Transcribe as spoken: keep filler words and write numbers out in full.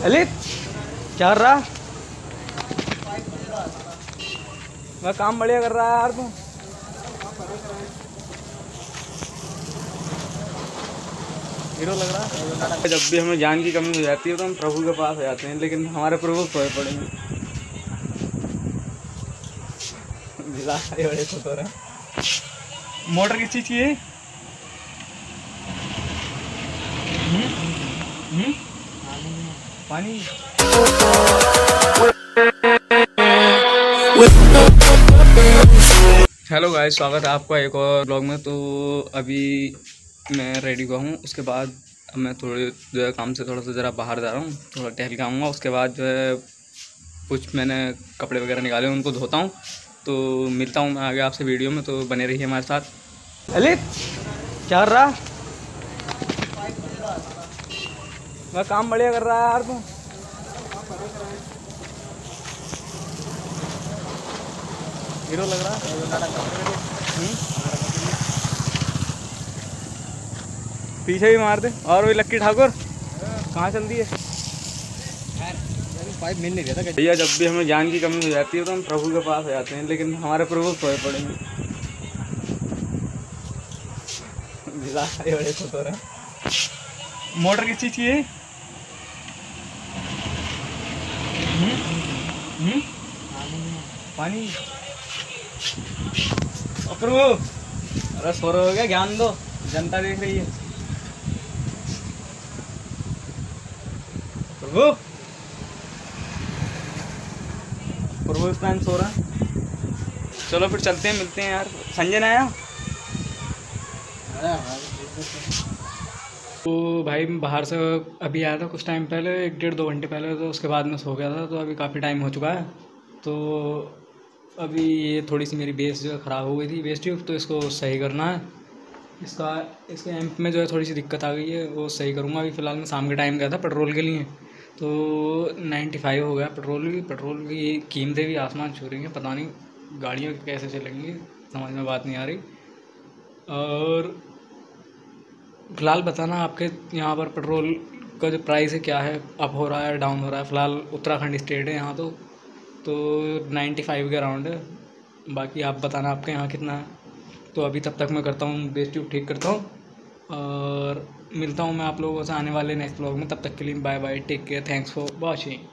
ललित क्या कर रहा? मैं काम बढ़िया कर रहा है यार तू। हीरो लग रहा है। जब भी हमें ज्ञान की कमी हो जाती है तो हम प्रभु के पास आ जाते हैं, लेकिन हमारे प्रभु सोए पड़े हैं। बड़े खुश हो रहे हैं। मोटर किस चीज़ की है? हम्म पानी। हेलो गाइस, स्वागत है आपका एक और ब्लॉग में। तो अभी मैं रेडी हुआ हूँ, उसके बाद अब मैं थोड़े जो है काम से थोड़ा सा ज़रा बाहर जा रहा हूँ, थोड़ा टहल के आऊँगा। उसके बाद जो है कुछ मैंने कपड़े वगैरह निकाले, उनको धोता हूँ। तो मिलता हूँ मैं आगे आपसे वीडियो में, तो बने रहिए हमारे साथ। ललित क्या कर रहा? मैं काम बढ़िया कर रहा है यार तू। हीरो लग रहा है। पीछे भी मार दे। और वही लक्की ठाकुर कहाँ चल दी है? पाइप मिल नहीं रहा था भैया। जब भी हमें ज्ञान की कमी हो जाती है तो हम प्रभु के पास आ जाते हैं, लेकिन हमारे प्रभु सोए पड़े हैं। बड़े खुश हो रहे हैं। मोटर किस चीज़ की है? हम्म पानी। प्रभु अरे सो रहे हो गया? ज्ञान दो, जनता देख रही है। प्रभु प्रभु इस टाइम सो रहा है। चलो फिर चलते हैं, मिलते हैं यार। संजय ने आया तो भाई मैं बाहर से अभी आया था कुछ टाइम पहले, एक डेढ़ दो घंटे पहले। तो उसके बाद मैं सो गया था, तो अभी काफ़ी टाइम हो चुका है। तो अभी ये थोड़ी सी मेरी बेस जो है ख़राब हो गई थी, बेस ट्यूब, तो इसको सही करना है। इसका इसके एम्प में जो है थोड़ी सी दिक्कत आ गई है, वो सही करूँगा। अभी फ़िलहाल मैं शाम के टाइम गया था पेट्रोल के लिए, तो नाइन्टी फाइव हो गया पेट्रोल भी। पेट्रोल की कीमतें भी आसमान छू रही हैं, पता नहीं गाड़ियाँ कैसे चलेंगी, समझ में बात नहीं आ रही। और फ़िलहाल बताना आपके यहाँ पर पेट्रोल का जो प्राइस है क्या है, अप हो रहा है डाउन हो रहा है? फ़िलहाल उत्तराखंड स्टेट है यहाँ तो तो नाइन्टी फाइव के अराउंड है। बाकी आप बताना आपके यहाँ कितना है। तो अभी तब तक मैं करता हूँ बेस ट्यूब ठीक करता हूँ, और मिलता हूँ मैं आप लोगों से आने वाले नेक्स्ट ब्लॉग में। तब तक के लिए bye bye, take care, thanks for watching.